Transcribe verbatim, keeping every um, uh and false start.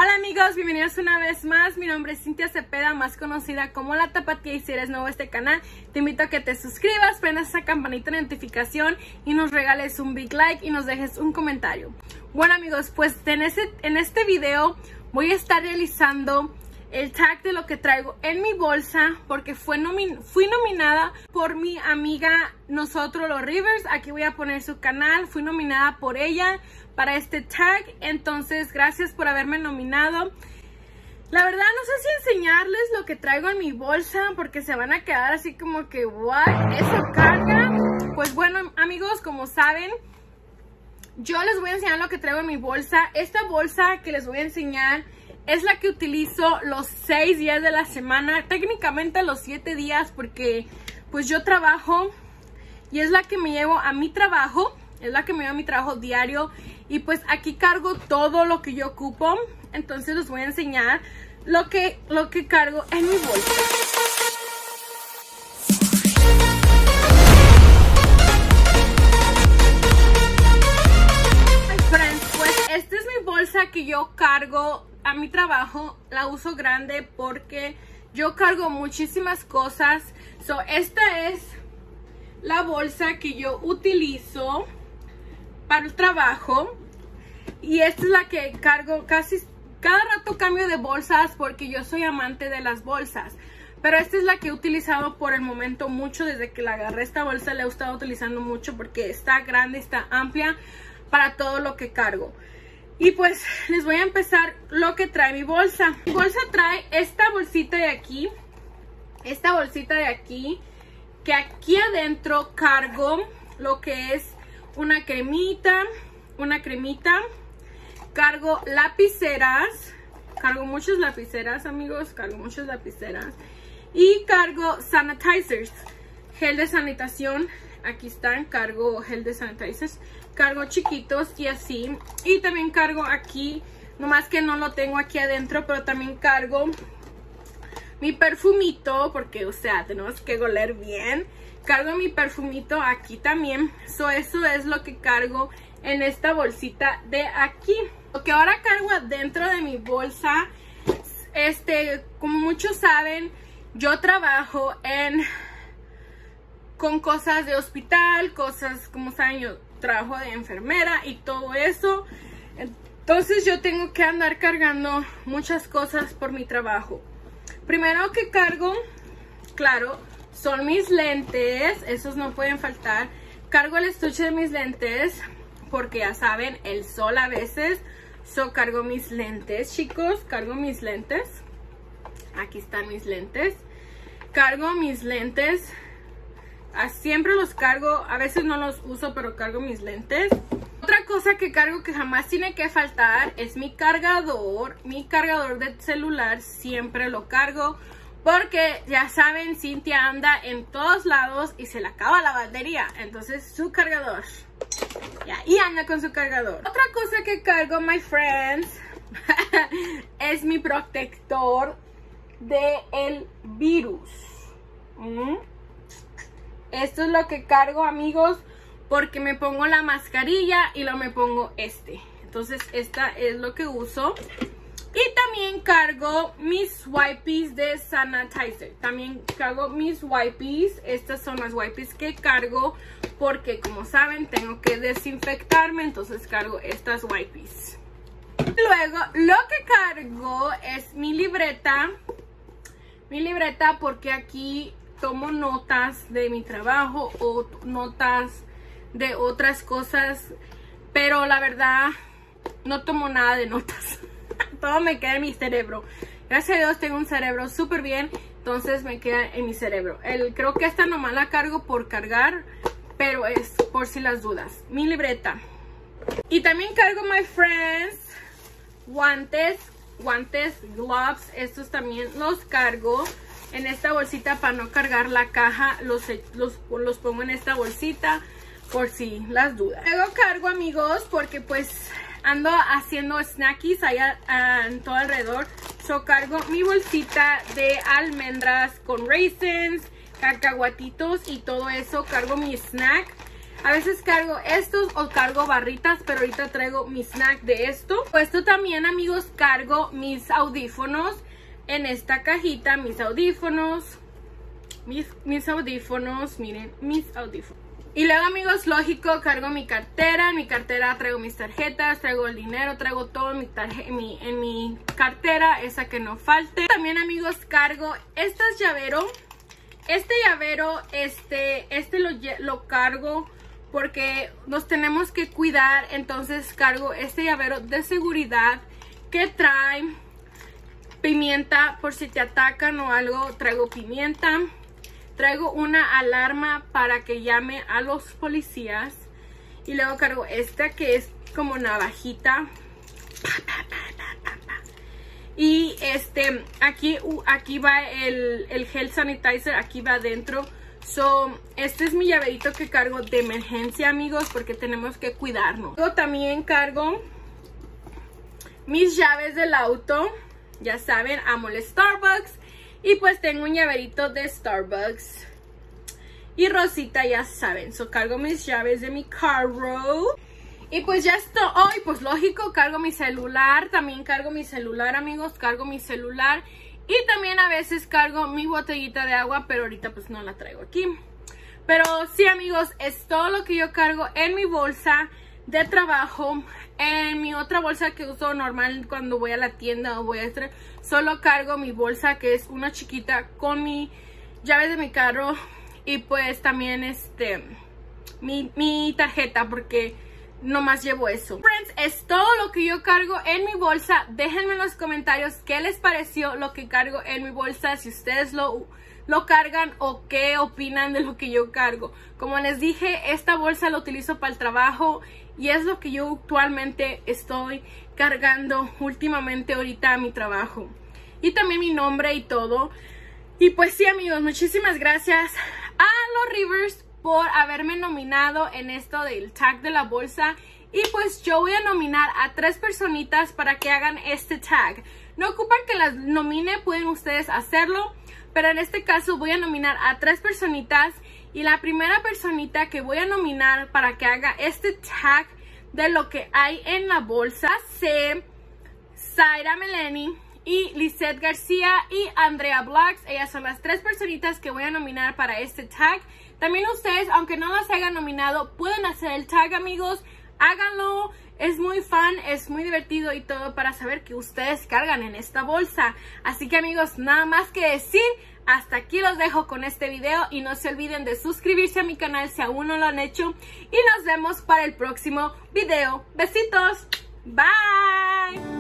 Hola amigos, bienvenidos una vez más. Mi nombre es Cintia Cepeda, más conocida como La Tapatía, y si eres nuevo a este canal, te invito a que te suscribas, prendas esa campanita de notificación y nos regales un big like y nos dejes un comentario. Bueno amigos, pues en, ese, en este video voy a estar realizando el tag de lo que traigo en mi bolsa, porque fue nomin fui nominada por mi amiga Nosotros los Rivers. Aquí voy a poner su canal. Fui nominada por ella para este tag, entonces gracias por haberme nominado. La verdad no sé si enseñarles lo que traigo en mi bolsa, porque se van a quedar así como que what, ¿eso carga? Pues bueno amigos, como saben, yo les voy a enseñar lo que traigo en mi bolsa. Esta bolsa que les voy a enseñar es la que utilizo los seis días de la semana, técnicamente los siete días, porque pues yo trabajo y es la que me llevo a mi trabajo, es la que me llevo a mi trabajo diario, y pues aquí cargo todo lo que yo ocupo. Entonces les voy a enseñar lo que, lo que cargo en mi bolsa. Esta es mi bolsa que yo cargo a mi trabajo. La uso grande porque yo cargo muchísimas cosas. So, esta es la bolsa que yo utilizo para el trabajo. Y esta es la que cargo casi cada rato. Cambio de bolsas porque yo soy amante de las bolsas. Pero esta es la que he utilizado por el momento mucho. Desde que la agarré esta bolsa la he estado utilizando mucho porque está grande, está amplia para todo lo que cargo. Y pues les voy a empezar lo que trae mi bolsa. Mi bolsa trae esta bolsita de aquí. Esta bolsita de aquí. Que aquí adentro cargo lo que es una cremita. Una cremita. Cargo lapiceras. Cargo muchas lapiceras, amigos. Cargo muchas lapiceras. Y cargo sanitizers. Gel de sanitación. Aquí están. Cargo gel de sanitizers. Cargo chiquitos y así. Y también cargo aquí, nomás que no lo tengo aquí adentro, pero también cargo mi perfumito, porque o sea, tenemos que oler bien. Cargo mi perfumito aquí también. So, eso es lo que cargo en esta bolsita de aquí. Lo que ahora cargo adentro de mi bolsa, este, como muchos saben, yo trabajo en con cosas de hospital, cosas, como saben, yo trabajo de enfermera y todo eso. Entonces yo tengo que andar cargando muchas cosas por mi trabajo. Primero que cargo, claro, son mis lentes. Esos no pueden faltar. Cargo el estuche de mis lentes porque ya saben, el sol a veces. So cargo mis lentes, chicos. Cargo mis lentes. Aquí están mis lentes. Cargo mis lentes. Siempre los cargo, a veces no los uso, pero cargo mis lentes. Otra cosa que cargo que jamás tiene que faltar es mi cargador. Mi cargador de celular siempre lo cargo porque ya saben, Cintia anda en todos lados y se le acaba la batería. Entonces su cargador, ya, y anda con su cargador. Otra cosa que cargo, my friends, es mi protector del virus. ¿Mm? Esto es lo que cargo, amigos, porque me pongo la mascarilla y luego me pongo este. Entonces, esta es lo que uso. Y también cargo mis wipes de sanitizer. También cargo mis wipes. Estas son las wipes que cargo porque, como saben, tengo que desinfectarme. Entonces, cargo estas wipes. Luego, lo que cargo es mi libreta. Mi libreta porque aquí tomo notas de mi trabajo o notas de otras cosas, pero la verdad no tomo nada de notas. Todo me queda en mi cerebro. Gracias a Dios tengo un cerebro súper bien, entonces me queda en mi cerebro. El, creo que esta nomás la cargo por cargar, pero es por si las dudas. Mi libreta. Y también cargo, my friends, guantes, guantes, gloves. Estos también los cargo en esta bolsita para no cargar la caja. Los, los, los pongo en esta bolsita por si las dudas. Luego cargo, amigos, porque pues ando haciendo snackies allá uh, en todo alrededor. So cargo mi bolsita de almendras con raisins, cacahuatitos y todo eso. Cargo mi snack. A veces cargo estos o cargo barritas, pero ahorita traigo mi snack de esto. Puesto también, amigos, cargo mis audífonos en esta cajita. Mis audífonos, mis, mis audífonos, miren, mis audífonos. Y luego, amigos, lógico, cargo mi cartera. En mi cartera traigo mis tarjetas, traigo el dinero, traigo todo en mi, en mi, en mi cartera, esa que no falte. También, amigos, cargo este llavero. Este llavero, este, este lo, lo cargo porque nos tenemos que cuidar. Entonces cargo este llavero de seguridad que trae pimienta por si te atacan o algo. Traigo pimienta. Traigo una alarma para que llame a los policías. Y luego cargo esta que es como navajita. Y este, aquí, uh, aquí va el, el gel sanitizer, aquí va adentro. So, este es mi llaverito que cargo de emergencia, amigos, porque tenemos que cuidarnos. Luego también cargo mis llaves del auto. Ya saben, amo el Starbucks. Y pues tengo un llaverito de Starbucks. Y Rosita, ya saben. So, cargo mis llaves de mi carro. Y pues ya estoy. Oh, y pues lógico, cargo mi celular. También cargo mi celular, amigos. Cargo mi celular. Y también a veces cargo mi botellita de agua. Pero ahorita pues no la traigo aquí. Pero sí, amigos, es todo lo que yo cargo en mi bolsa de trabajo. En mi otra bolsa que uso normal cuando voy a la tienda o voy a estar, solo cargo mi bolsa que es una chiquita con mi llaves de mi carro y pues también este mi, mi tarjeta porque nomás llevo eso. Friends, es todo lo que yo cargo en mi bolsa. Déjenme en los comentarios qué les pareció lo que cargo en mi bolsa, si ustedes lo lo cargan o qué opinan de lo que yo cargo. Como les dije, esta bolsa la utilizo para el trabajo y es lo que yo actualmente estoy cargando últimamente ahorita a mi trabajo. Y también mi nombre y todo. Y pues sí, amigos, muchísimas gracias a los Rivers por haberme nominado en esto del tag de la bolsa. Y pues yo voy a nominar a tres personitas para que hagan este tag. No ocupan que las nomine, pueden ustedes hacerlo. Pero en este caso voy a nominar a tres personitas. Y la primera personita que voy a nominar para que haga este tag de lo que hay en la bolsa es Zaira Meleni y Lizeth García y Andrea Blacks. Ellas son las tres personitas que voy a nominar para este tag. También ustedes, aunque no las hayan nominado, pueden hacer el tag, amigos. Háganlo. Es muy fun, es muy divertido y todo para saber que ustedes cargan en esta bolsa. Así que, amigos, nada más que decir. Hasta aquí los dejo con este video y no se olviden de suscribirse a mi canal si aún no lo han hecho. Y nos vemos para el próximo video. Besitos. Bye.